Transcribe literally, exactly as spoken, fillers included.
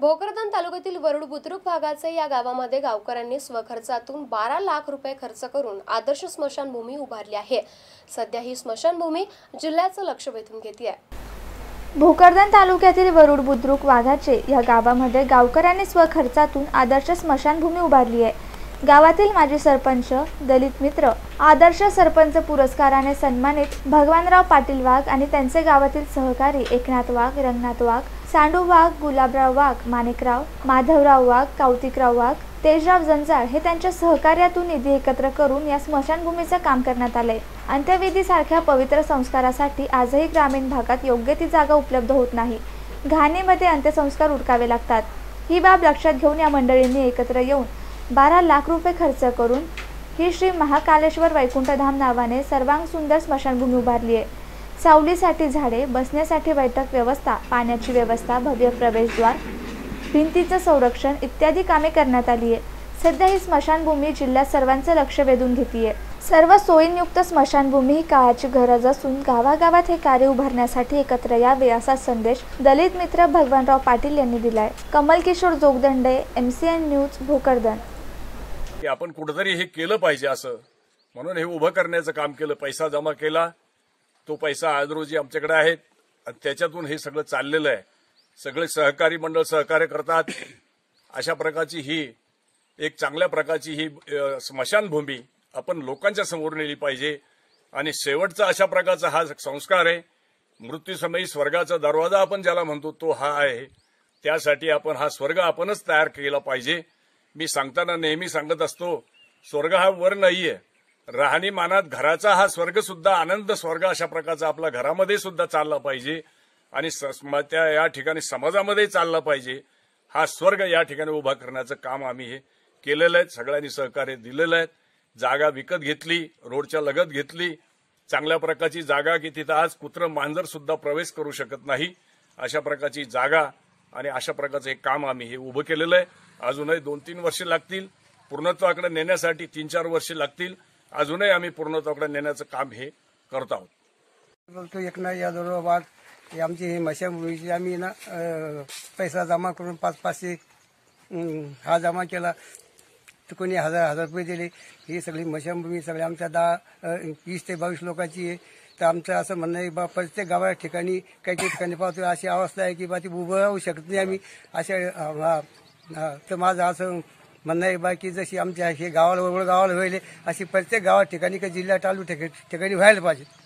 भोकरदन तालुक्यातील वरुड बुद्रुक भागाचे या गावामध्ये गावकऱ्यांनी स्वखर्चातून बारा लाख रुपये खर्च करून आदर्श स्मशानभूमी उभारली आहे। सध्या ही स्मशानभूमी जिल्ह्याचं लक्ष वेधून घेते आहे। भोकरदन तालुक्यातील वरुड बुद्रुक वाघाचे या गावामध्ये गावकऱ्यांनी स्वखर्चातून आदर्श स्मशानभूमी उभारली आहे। गावातील माजी सरपंच, दलित मित्र, आदर्श सरपंच पुरस्काराने सन्मानित भगवानराव पाटील वाघ आणि त्यांचे गावातील सहकारी एकनाथ वाघ, रंगनाथ वाघ, सांडू वाघ, गुलाबराव वाघ, माणिकराव, माधवराव वाघ, कौतिकराव वाघ, तेजराव जंजाळ हे त्यांच्या सहकार्यातून निधी एकत्र करून या स्मशानभूमीचे काम करण्यात आले। अंत्यविधी सारख्या पवित्र संस्कारासाठी आजही ग्रामीण भागात योग्य ती जागा उपलब्ध होत नाही। घाणीमध्ये अंत्यसंस्कार उरकावे लागतात। ही बाब लक्षात घेऊन या मंडळींनी एकत्र येऊन बारा लाख रुपये खर्च करून ही श्री महाकालेश्वर वैकुंठधाम नावाने सर्वांग सुंदर स्मशानभूमी उभारली आहे। सावलीसाठी झाडे, बसण्यासाठी बैठक व्यवस्था, पाण्याची व्यवस्था, भव्य प्रवेशद्वार, भिंतीचं संरक्षण इत्यादी कामे करण्यात आली आहे। सध्या ही स्मशानभूमी जिल्ह्यात सर्वांचे लक्ष वेधून घेते। सर्व सोयींयुक्त स्मशानभूमी ही काळाची गरज असून गावागावात हे कार्य उभारण्यासाठी एकत्र यावे असा संदेश दलित मित्र भगवानराव पाटील यांनी दिलाय। Kamal Kishore Jogdande, MCN news, Bhokardan. की आपण कुठेतरी हे केलं पाहिजे असं म्हणून हे उभं करण्याचं काम केलं। पैसा जमा केला, तो पैसा आज रोजी आमच्याकडे आहे आणि त्याच्यातून हे सगळं चाललेलं आहे। सगळे सहकारी मंडळ सहकार्य करतात। अशा प्रकारची ही एक चांगल्या प्रकारची ही स्मशानभूमी आपण लोकांच्या समोर नेली पाहिजे आणि शेवटचा अशा प्रकारचा हा संस्कार आहे। मृत्यूसमयी स्वर्गाचा दरवाजा आपण ज्याला म्हणतो तो हा आहे। त्यासाठी आपण हा स्वर्ग आपणच तयार केला पाहिजे। मी सांगताना नेहमी सांगत असतो, स्वर्ग हा वर नाहीये, राहणीमानात घराचा हा स्वर्ग सुद्धा आनंद स्वर्ग अशा प्रकारचा आपल्या घरामध्ये सुद्धा चालला पाहिजे आणि त्या या ठिकाणी समाजामध्ये चालला पाहिजे। हा स्वर्ग या ठिकाणी उभा करण्याचं काम आम्ही हे केलेलं आहे। सगळ्यांनी सहकार्य दिलेलं आहे। जागा विकत घेतली, रोडच्या लगत घेतली, चांगल्या प्रकारची जागा की तिथं आज कुत्र मांजर सुद्धा प्रवेश करू शकत नाही अशा प्रकारची जागा आणि अशा प्रकारचं एक काम आम्ही हे उभं केलेलं आहे। अजूनही दोन तीन वर्ष लागतील पूर्णत्वाकडे नेण्यासाठी, तीन चार वर्ष लागतील। अजूनही आम्ही पूर्णत्वाकडे नेण्याचं काम हे करत आहोत। एकनाथ यादव वाघ आमची ही स्मशानभूमीची आम्ही ना पैसा जमा करून पाच पाचशे हा जमा केला, तर कोणी हजार हजार रुपये दिले। ही सगळी स्मशानभूमी सगळी आमच्या दहा वीस ते बावीस लोकांची आहे। तर आमचं असं म्हणणं आहे बा प्रत्येक गावा ठिकाणी काही काही ठिकाणी पाहतो अशी अवस्था आहे की बा ती उभं राहू शकत नाही आम्ही अशा। तर माझं असं म्हणणं आहे बा की जशी आमच्या हे गावाला वळ गावाला व्हायले अशी प्रत्येक गावात ठिकाणी काही जिल्हा तालुक्या ठिकाणी व्हायला पाहिजे।